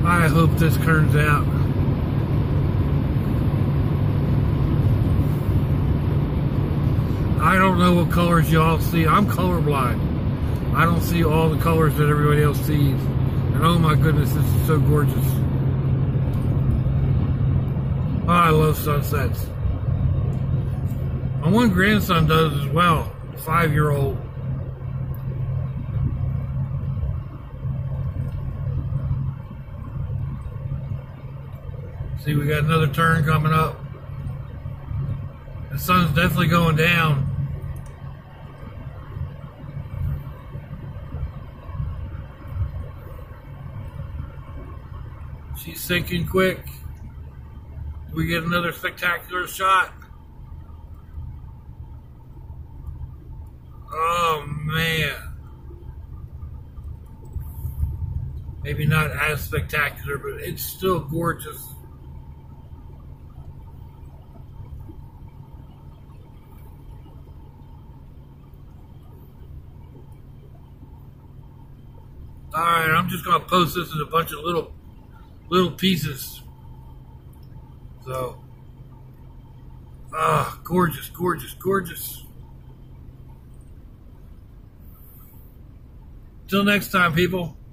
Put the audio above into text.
I hope this turns out. I don't know what colors y'all see. I'm colorblind. I don't see all the colors that everybody else sees. And oh my goodness, this is so gorgeous. Oh, I love sunsets. My one grandson does as well, 5-year-old. See, we got another turn coming up. The sun's definitely going down. She's sinking quick. We get another spectacular shot. Oh man. Maybe not as spectacular, but it's still gorgeous. Alright, I'm just gonna post this in a bunch of little pieces. So, gorgeous, gorgeous, gorgeous. Till next time, people.